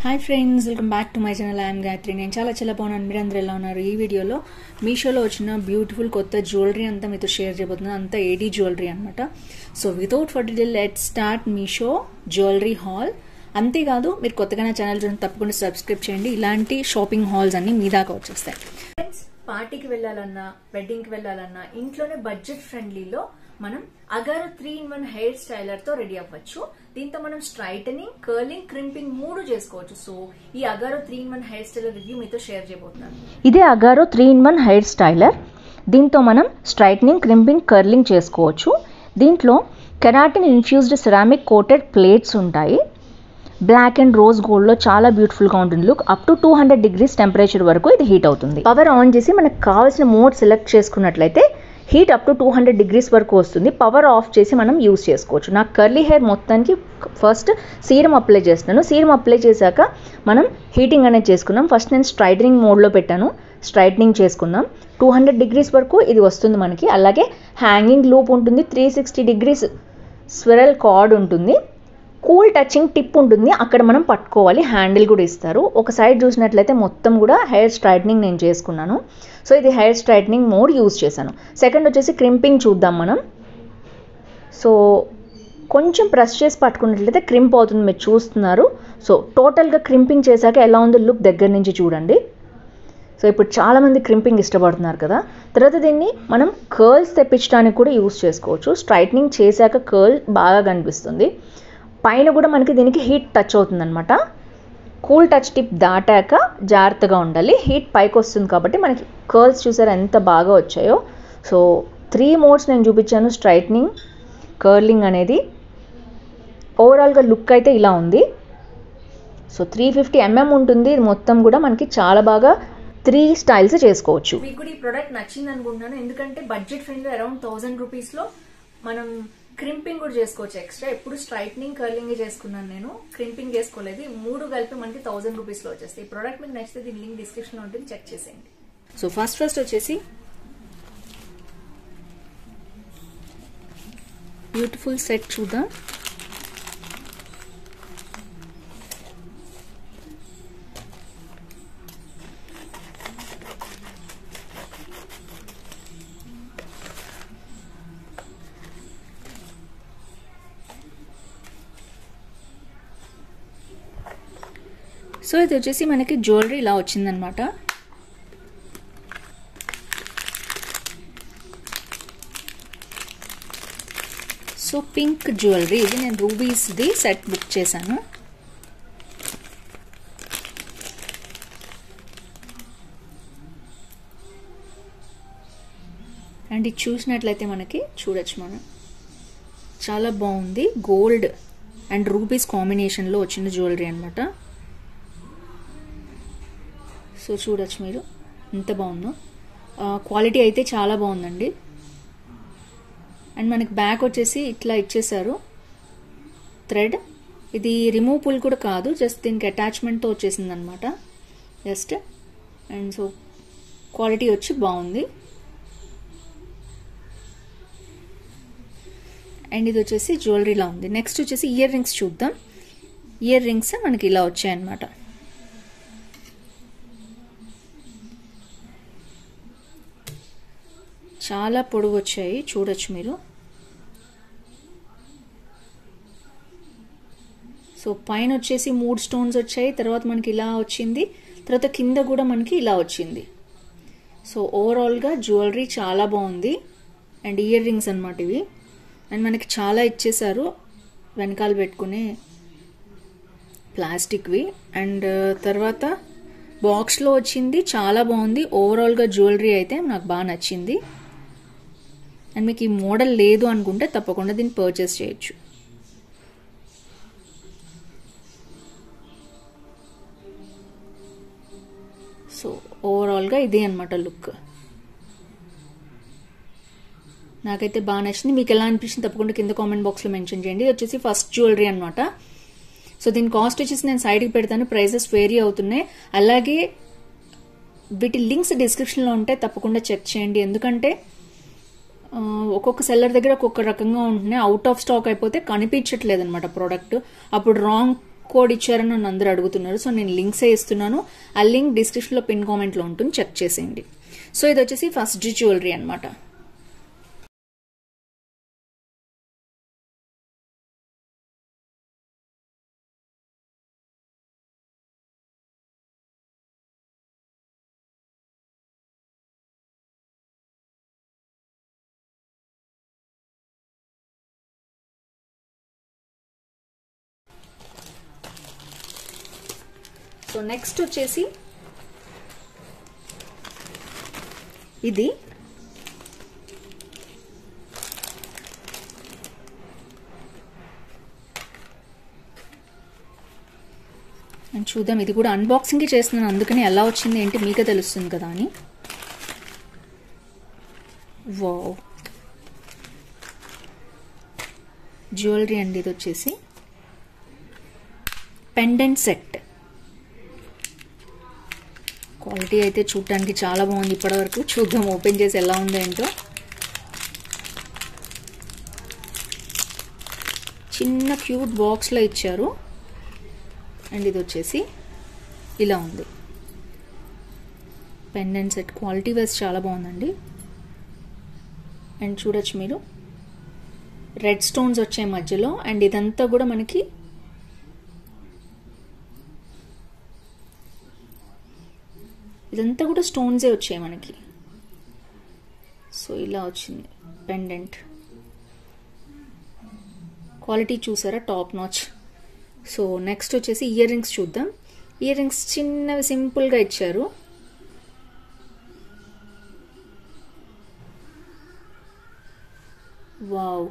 Hi friends, welcome back to my channel. I'm Gayatri. నేను చాలా బాగున్నాను. మీరు అందరూ ఎలా ఉన్నారు? ఈ వీడియోలో మీషోలో వచ్చిన బ్యూటిఫుల్ కొత్త జ్యువెలరీ అంతా మీతో షేర్ చేయబోతున్నాను. అంతా ఏడీ జ్యువెలరీ అనమాట. So without further delay let's start Meesho jewellery haul. అంతేకాదు, మీరు కొత్తగా నా ఛానల్ చూడండి, తప్పకుండా సబ్స్క్రైబ్ చేయండి. ఇలాంటి షాపింగ్ హాల్స్ అన్ని మీ దాకా వచ్చేస్తాయి. ఫ్రెండ్స్, పార్టీకి వెళ్ళాలన్నా, వెడ్డింగ్కి వెళ్ళాలన్నా, ఇంట్లోనే బడ్జెట్ ఫ్రెండ్లీలో మనం అగారో 3-in-1 హెయిర్ స్టైలర్ తో రెడీ అవ్వచ్చు. దీంతో మనం స్ట్రైటనింగ్, కర్లింగ్, క్రింపింగ్ 3 చేసుకోవచ్చు. సో ఈ Agaro 3-in-1 hair styler review మీతో షేర్ చేయబోతున్నాను. ఇదే అగారో 3-in-1 హెయిర్ స్టైలర్. దీంతో మనం స్ట్రైటనింగ్, క్రింపింగ్, కర్లింగ్ చేసుకోవచ్చు. దీంట్లో keratin infused ceramic coated plates ఉంటాయి. బ్లాక్ అండ్ రోజ్ గోల్డ్ లో చాలా బ్యూటిఫుల్ గా ఉంటుంది look. Up to 200 degrees temperature వరకు ఇది హీట్ అవుతుంది. పవర్ ఆన్ చేసి మనకు కావాల్సిన మోడ్ సెలెక్ట్ చేసుకున్నట్లయితే హీట్ అప్ టు 200 degrees వరకు వస్తుంది. పవర్ ఆఫ్ చేసి మనం యూస్ చేసుకోవచ్చు. నాకు కర్లీ హెయిర్ మొత్తానికి ఫస్ట్ సీరం అప్లై చేస్తున్నాను. సీరం అప్లై చేశాక మనం హీటింగ్ అనేది చేసుకున్నాం. ఫస్ట్ నేను స్ట్రైటనింగ్ మోడ్లో పెట్టాను. స్ట్రైటనింగ్ చేసుకుందాం. 200 degrees వరకు ఇది వస్తుంది మనకి. అలాగే హ్యాంగింగ్ లూప్ ఉంటుంది. 360 degrees స్విరల్ కార్డ్ ఉంటుంది. కూల్ టచింగ్ టిప్ ఉంటుంది, అక్కడ మనం పట్టుకోవాలి. హ్యాండిల్ కూడా ఇస్తారు. ఒక సైడ్ చూసినట్లయితే మొత్తం కూడా హెయిర్ స్ట్రైటనింగ్ నేను చేసుకున్నాను. సో ఇది హెయిర్ స్ట్రైటనింగ్ మోడ్ యూజ్ చేశాను. సెకండ్ వచ్చేసి క్రింపింగ్ చూద్దాం మనం. సో కొంచెం ప్రెస్ చేసి పట్టుకున్నట్లయితే క్రింప్ అవుతుంది, మీరు చూస్తున్నారు. సో టోటల్గా క్రింపింగ్ చేశాక ఎలా ఉందో లుక్ దగ్గర నుంచి చూడండి. సో ఇప్పుడు చాలామంది క్రింపింగ్ ఇష్టపడుతున్నారు కదా. తర్వాత దీన్ని మనం కర్ల్స్ తెప్పించడానికి కూడా యూజ్ చేసుకోవచ్చు. స్ట్రైటనింగ్ చేశాక కర్ల్ బాగా కనిపిస్తుంది. పైన కూడా మనకి దీనికి హీట్ టచ్ అవుతుంది అనమాట. కూల్ టచ్ టిప్ దాటాక జాగ్రత్తగా ఉండాలి. హీట్ పైకి వస్తుంది కాబట్టి మనకి కర్ల్స్ చూసారా ఎంత బాగా వచ్చాయో. సో 3 మోడ్స్ నేను చూపించాను, స్ట్రైట్నింగ్, కర్లింగ్ అనేది. ఓవరాల్గా లుక్ అయితే ఇలా ఉంది. సో 350 mm ఉంటుంది. ఇది మొత్తం కూడా మనకి చాలా బాగా 3 స్టైల్స్ చేసుకోవచ్చు. మీకు కూడా ఈ ప్రోడక్ట్ నచ్చింది అనుకుంటున్నాను. ఎందుకంటే బడ్జెట్ ఫ్రెండ్లీ అరౌండ్ 1000 రూపీస్లో మనం క్రింపింగ్ కూడా చేసుకోవచ్చు. ఎక్స్ట్రా ఎప్పుడు స్ట్రైట్నింగ్, కర్లింగ్ చేసుకున్నాను నేను, క్రింపింగ్ చేసుకోలేదు. 3 కలిపి మనకి 1000 రూపీస్లో వచ్చేస్తాయి. ఈ ప్రోడక్ట్ మీకు నచ్చితే దీని లింక్ డిస్క్రిప్షన్లో ఉంటుంది, చెక్ చేసేయండి. సో ఫస్ట్ వచ్చేసి బ్యూటిఫుల్ సెట్ చూద్దాం. సో ఇది వచ్చేసి మనకి జ్యువెలరీ ఇలా వచ్చిందనమాట. సో పింక్ జ్యువెలరీ ఇది. నేను రూబీస్ది సెట్ బుక్ చేశాను. అండ్ ఇది చూసినట్లయితే మనకి చూడొచ్చు, మనం చాలా బాగుంది. గోల్డ్ అండ్ రూబీస్ కాంబినేషన్లో వచ్చిన జ్యువెలరీ అనమాట. సో చూడొచ్చు మీరు ఎంత బాగుందో. క్వాలిటీ అయితే చాలా బాగుందండి. అండ్ మనకి బ్యాక్ వచ్చేసి ఇట్లా ఇచ్చేసారు థ్రెడ్. ఇది రిమూవబుల్ కూడా కాదు, జస్ట్ దీనికి అటాచ్మెంట్తో వచ్చేసింది అనమాట జస్ట్. అండ్ సో క్వాలిటీ వచ్చి బాగుంది. అండ్ ఇది వచ్చేసి జ్యువెలరీలా ఉంది. నెక్స్ట్ వచ్చేసి ఇయర్ రింగ్స్ చూద్దాం. ఇయర్ రింగ్స్ మనకి ఇలా వచ్చాయన్నమాట. చాలా పొడవు వచ్చాయి, చూడొచ్చు మీరు. సో పైన వచ్చేసి 3 స్టోన్స్ వచ్చాయి. తర్వాత మనకి ఇలా వచ్చింది. తర్వాత కింద కూడా మనకి ఇలా వచ్చింది. సో ఓవరాల్గా జ్యువెలరీ చాలా బాగుంది. అండ్ ఇయర్ రింగ్స్ అనమాట ఇవి. అండ్ మనకి చాలా ఇచ్చేసారు వెనకాల పెట్టుకునే ప్లాస్టిక్వి. అండ్ తర్వాత బాక్స్లో వచ్చింది, చాలా బాగుంది. ఓవరాల్గా జ్యువెలరీ అయితే నాకు బాగా నచ్చింది. అండ్ మీకు ఈ మోడల్ లేదు అనుకుంటే తప్పకుండా దీన్ని పర్చేస్ చేయొచ్చు. సో ఓవరాల్గా ఇదే అనమాట లుక్. నాకైతే బాగా నచ్చింది. మీకు ఎలా అనిపించింది తప్పకుండా కింద కామెంట్ బాక్స్లో మెన్షన్ చేయండి. ఇది వచ్చేసి ఫస్ట్ జ్యువెలరీ అనమాట. సో దీని కాస్ట్ వచ్చేసి నేను సైడ్కి పెడతాను, ప్రైజెస్ వేరీ అవుతున్నాయి. అలాగే వీటి లింక్స్ డిస్క్రిప్షన్లో ఉంటాయి, తప్పకుండా చెక్ చేయండి. ఎందుకంటే ఒక్కొక్క సెల్లర్ దగ్గర ఒక్కొక్క రకంగా ఉంటున్నాయి. అవుట్ ఆఫ్ స్టాక్ అయిపోతే కనిపించట్లేదు అనమాట ప్రోడక్ట్. అప్పుడు రాంగ్ కోడ్ ఇచ్చారని నన్ను అందరూ అడుగుతున్నారు. సో నేను లింక్స్ ఇస్తున్నాను. ఆ లింక్ డిస్క్రిప్షన్లో పిన్ కామెంట్లో ఉంటుంది, చెక్ చేసేయండి. సో ఇది వచ్చేసి ఫస్ట్ జ్యువెలరీ అనమాట. సో నెక్స్ట్ వచ్చేసి ఇది అండ్ చూద్దాం. ఇది కూడా అన్బాక్సింగ్ చేస్తున్నాను, అందుకని ఎలా వచ్చింది ఏంటి మీకే తెలుస్తుంది కదా అని. వావ్, జ్యువెలరీ అండి. ఇది వచ్చేసి పెండెంట్ సెట్. క్వాలిటీ అయితే చూడటానికి చాలా బాగుంది ఇప్పటివరకు. చూద్దాం ఓపెన్ చేసి ఎలా ఉందో ఏంటో. చిన్న క్యూట్ బాక్స్లో ఇచ్చారు. అండ్ ఇది వచ్చేసి ఇలా ఉంది పెండెంట్ సెట్. క్వాలిటీ వైజ్ చాలా బాగుందండి. అండ్ చూడొచ్చు మీరు, రెడ్ స్టోన్స్ వచ్చాయి మధ్యలో. అండ్ ఇదంతా కూడా మనకి ఇదంతా కూడా స్టోన్సే వచ్చాయి మనకి. సో ఇలా వచ్చింది పెండెంట్. క్వాలిటీ చూసారా, టాప్ నాచ్. సో నెక్స్ట్ వచ్చేసి ఇయర్ రింగ్స్ చూద్దాం. ఇయర్ రింగ్స్ చిన్నవి సింపుల్గా ఇచ్చారు. వావ్,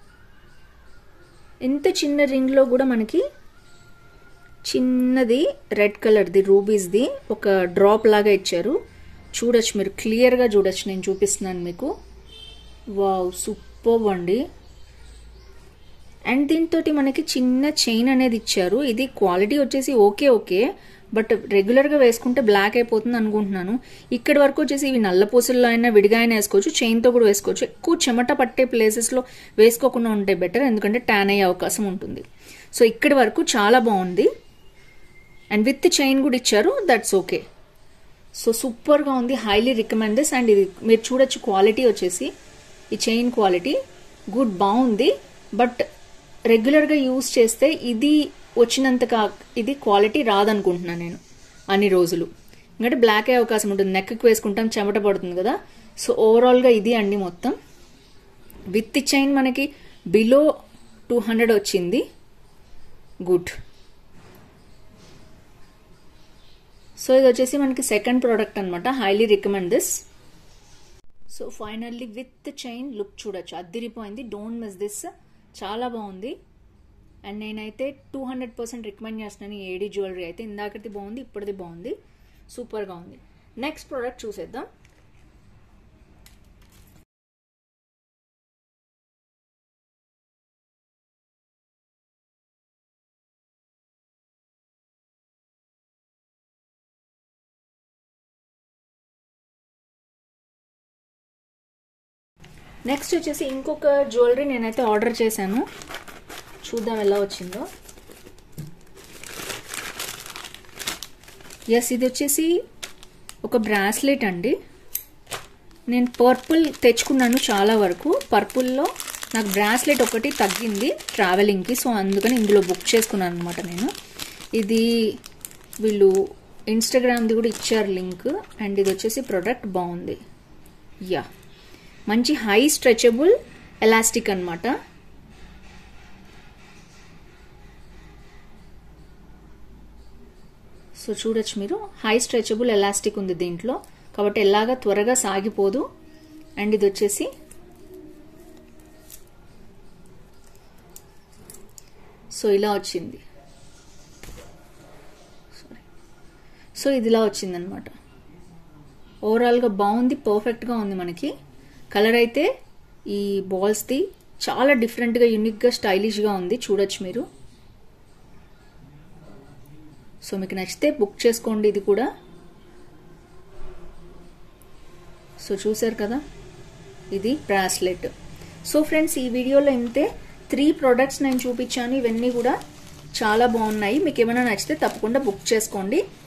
ఇంత చిన్న రింగ్లో కూడా మనకి చిన్నది రెడ్ కలర్ది రూబీస్ది ఒక డ్రాప్ లాగా ఇచ్చారు. చూడొచ్చు మీరు, క్లియర్గా చూడొచ్చు, నేను చూపిస్తున్నాను మీకు. వావ్, సూపర్ అండి. అండ్ దీంతో మనకి చిన్న చైన్ అనేది ఇచ్చారు. ఇది క్వాలిటీ వచ్చేసి ఓకే, బట్ రెగ్యులర్గా వేసుకుంటే బ్లాక్ అయిపోతుంది అనుకుంటున్నాను. ఇక్కడి వరకు వచ్చేసి ఇవి నల్లపూసల్లో అయినా విడిగా అయినా వేసుకోవచ్చు, చైన్తో కూడా వేసుకోవచ్చు. ఎక్కువ చెమట పట్టే ప్లేసెస్లో వేసుకోకుండా ఉంటే బెటర్, ఎందుకంటే ట్యాన్ అయ్యే అవకాశం ఉంటుంది. సో ఇక్కడి వరకు చాలా బాగుంది. అండ్ విత్ చైన్ కూడా ఇచ్చారు, దట్స్ ఓకే. సో సూపర్గా ఉంది, హైలీ రికమెండ్ దిస్. అండ్ ఇది మీరు చూడొచ్చు, క్వాలిటీ వచ్చేసి ఈ చైన్ క్వాలిటీ గుడ్, బాగుంది. బట్ రెగ్యులర్గా యూజ్ చేస్తే ఇది వచ్చినంతగా ఇది క్వాలిటీ రాదనుకుంటున్నాను నేను అన్ని రోజులు. ఎందుకంటే బ్లాక్ అయ్యే అవకాశం ఉంటుంది, నెక్కి వేసుకుంటాం, చెమట పడుతుంది కదా. సో ఓవరాల్గా ఇది అండి మొత్తం. విత్ చైన్ మనకి బిలో 200 వచ్చింది, గుడ్. సో ఇది వచ్చేసి మనకి సెకండ్ ప్రోడక్ట్ అనమాట, highly recommend this. So finally with chain look చూడొచ్చు, అద్దిరిపోయింది. డోంట్ మిస్ దిస్, చాలా బాగుంది. అండ్ నేనైతే 200% రికమెండ్ చేస్తున్నాను. ఏడీ జ్యువెలరీ అయితే ఇందాకటి బాగుంది, ఇప్పటిది బాగుంది, సూపర్గా ఉంది. నెక్స్ట్ ప్రోడక్ట్ చూసేద్దాం. నెక్స్ట్ వచ్చేసి ఇంకొక జ్యువెలరీ నేనైతే ఆర్డర్ చేశాను, చూద్దాం ఎలా వచ్చిందో. ఎస్, ఇది వచ్చేసి ఒక బ్రాస్లెట్ అండి. నేను పర్పుల్ తెచ్చుకున్నాను చాలా వరకు. పర్పుల్లో నాకు బ్రాస్లెట్ ఒకటి తగ్గింది ట్రావెలింగ్కి, సో అందుకని ఇందులో బుక్ చేసుకున్నాను అనమాట నేను. ఇది వీళ్ళు ఇన్స్టాగ్రామ్ది కూడా ఇచ్చారు లింక్. అండ్ ఇది వచ్చేసి ప్రోడక్ట్ బాగుంది. యా, మంచి హై స్ట్రెచబుల్ ఎలాస్టిక్ అనమాట. సో చూడొచ్చు మీరు, హై స్ట్రెచబుల్ ఎలాస్టిక్ ఉంది దీంట్లో, కాబట్టి ఎలాగా త్వరగా సాగిపోదు. అండ్ ఇది వచ్చేసి సో ఇలా వచ్చింది. సో ఇది ఇలా వచ్చింది అనమాట. ఓవరాల్గా బాగుంది, పర్ఫెక్ట్గా ఉంది మనకి. కలర్ అయితే ఈ బాల్స్ది చాలా డిఫరెంట్గా, యూనిక్గా, స్టైలిష్గా ఉంది, చూడొచ్చు మీరు. సో మీకు నచ్చితే బుక్ చేసుకోండి ఇది కూడా. సో చూసారు కదా, ఇది బ్రాస్లెట్. సో ఫ్రెండ్స్, ఈ వీడియోలో ఇంతే 3 ప్రోడక్ట్స్ నేను చూపించాను. ఇవన్నీ కూడా చాలా బాగున్నాయి. మీకు ఏమైనా నచ్చితే తప్పకుండా బుక్ చేసుకోండి.